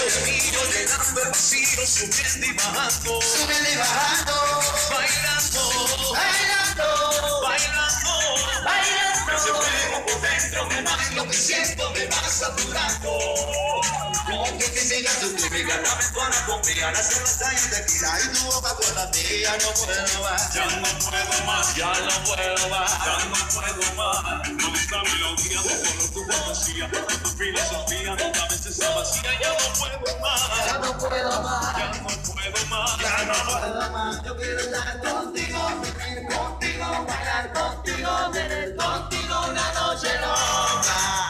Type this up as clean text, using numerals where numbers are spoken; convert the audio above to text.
niño llenando el vacío, subiendo y bajando, bailando, bailando, bailando. Ese fuego por dentro me más lo que siento me va saturando. Como que siga tu química, la ventana conmigo, la cerveza y el tequila y tu boca con la mía, no puedo más. Ya no puedo más, ya no puedo más, ya no puedo más. No esta melodía, no solo tu fantasía, tu filosofía, otra vez esa vacía, ya no puedo más. Ya no puedo más, ya no puedo más, ya no puedo más. Yo quiero estar contigo, vivir contigo, bailar contigo, tener contigo una noche loca.